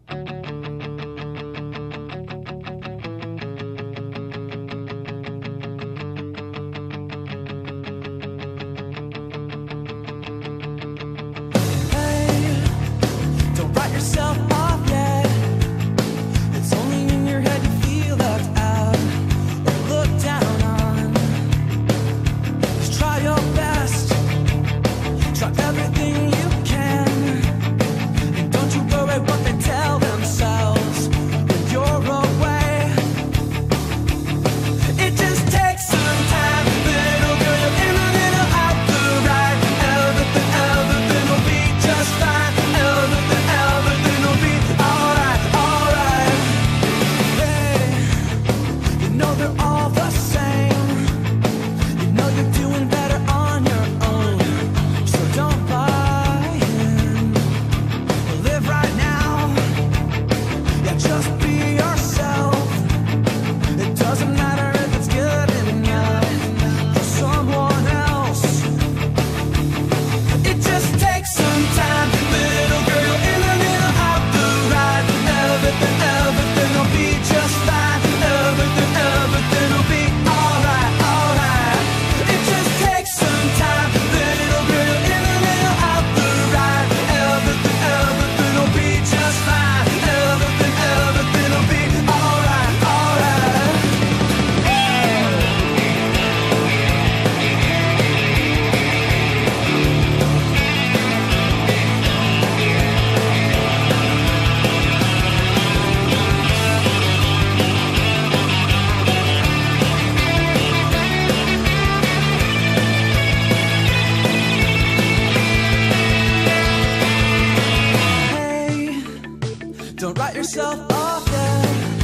Yourself off yet. It's only in your head you feel left out or looked down on. Just try your best, try everything you can, and don't you worry what they tell themselves when you're away. It just takes some time, little girl, you're in a little out the right. Everything will be just fine. Everything will be alright, alright. Hey, you know they're all the same. You know you're doing better on your own, so don't buy in. Live right now, yeah, just be yourself. It doesn't matter if it's good enough for someone else. It just takes some time, little girl. Everything will be just fine. Everything will be alright, alright. It just takes some time, little girl, in a little out the right. Everything will be just fine. Everything will be alright, alright. Don't write yourself off yet.